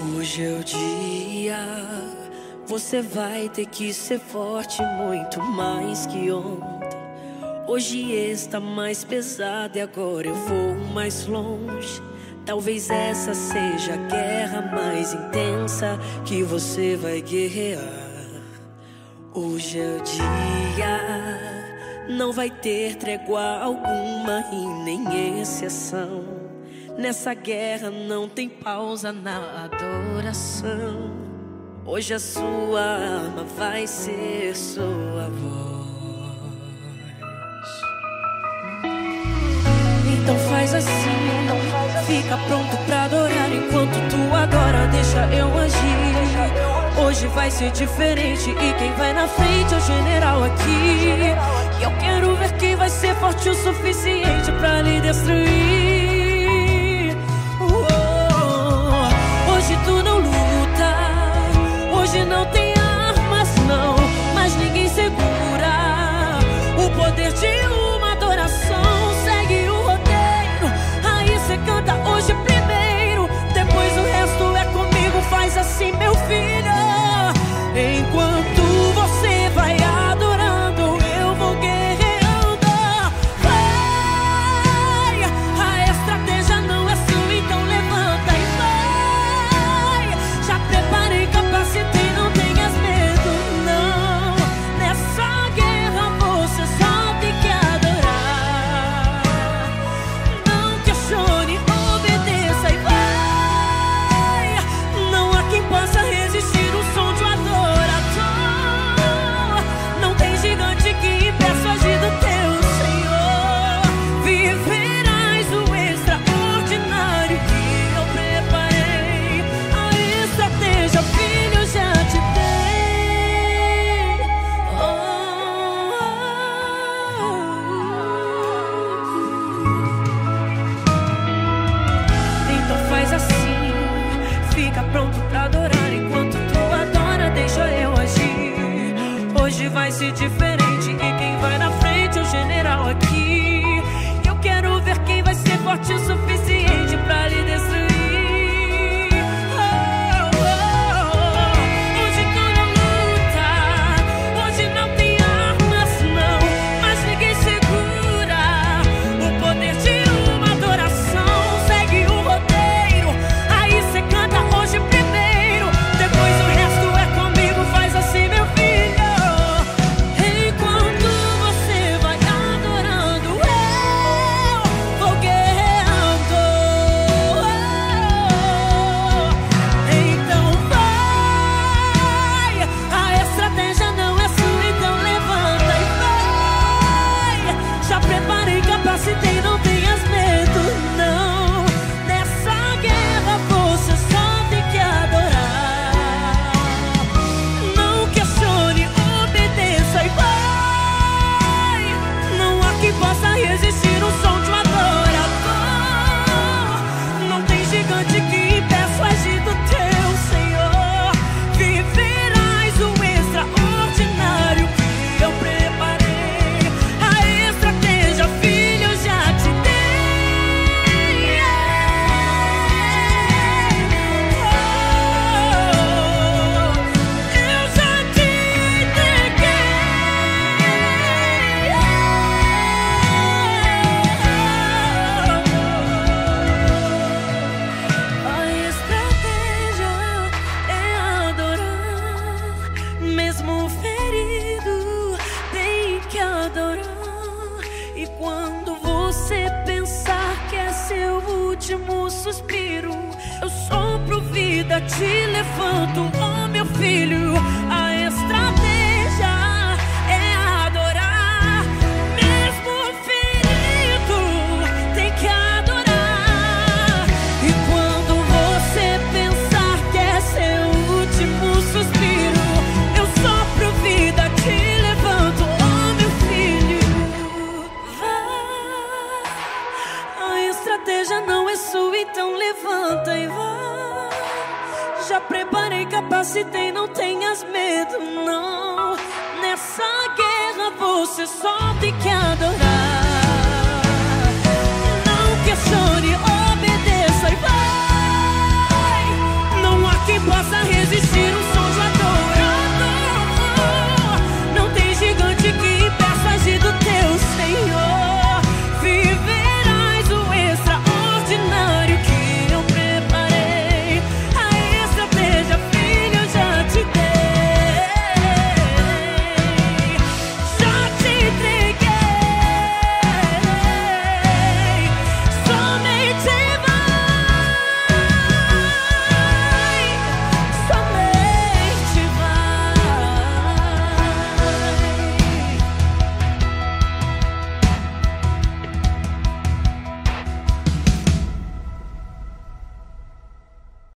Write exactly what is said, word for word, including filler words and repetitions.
Hoje é o dia, você vai ter que ser forte muito mais que ontem. Hoje está mais pesado e agora eu vou mais longe. Talvez essa seja a guerra mais intensa que você vai guerrear. Hoje é o dia, não vai ter trégua alguma e nem exceção. Nessa guerra não tem pausa na adoração. Hoje a sua arma vai ser sua voz. Então faz assim, fica pronto pra adorar. Enquanto tu adora, deixa eu agir. Hoje vai ser diferente e quem vai na frente é o general aqui. E eu quero ver quem vai ser forte o suficiente pra lhe destruir. Hoje tu não luta, hoje não tem armas não, mas ninguém segura o poder de uma adoração. Segue o roteiro, aí cê canta hoje primeiro, depois o resto é comigo. Faz assim, meu filho, enquanto você vai adorando, eu vou guerreando. Vai, a estratégia não é sua, então levanta e vai. Já preparei, capacitei, não tenhas medo, não. Nessa guerra você só tem que adorar. Não questione, obedeça e vai. Não há quem possa resistir o som de um adorador. Não tem gigante que impeça o agir do teu Senhor. Viverás o extraordinário que eu preparei. A estratégia, filho, já te dei. Oh, oh, oh. Então faz assim, fica pronto pra adorar. Enquanto tu adora, deixa eu agir. Hoje vai ser diferente e quem vai na frente é o general aqui. Eu quero ver quem vai ser forte o suficiente pra lhe destruir. Oh, oh, oh. Hoje tu não luta, hoje não tem armas não, mas ninguém segura o poder de uma adoração. Segue o roteiro, aí cê canta hoje primeiro, depois o resto é comigo. Faz assim, meu filho, enquanto você vai adorando, eu vou guerreando. Então vai, a estratégia não é sua, então levanta e vai. Já preparei, capacitei, não tenhas medo, não. Nessa guerra você só tem que adorar. Não questione, obedeça e vai. Não há quem possa resistir o som de um adorador. Não tem gigante que impeça o agir do teu Senhor. Viverás o extraordinário que eu preparei. A estratégia, filho, eu já te dei. Eu já te entreguei. A estratégia é adorar. Mesmo ferido, tem que adorar. E quando você pensar que é seu último suspiro, eu sopro vida, te levanto, oh meu filho. A estratégia é adorar. Mesmo ferido, tem que adorar. E quando você pensar que é seu último suspiro, eu sopro vida, te levanto, oh meu filho. Vai, a estratégia não é sua, então levanta e vai. Já preparei, capacitei, não tenhas medo, não. Nessa guerra você só tem que adorar.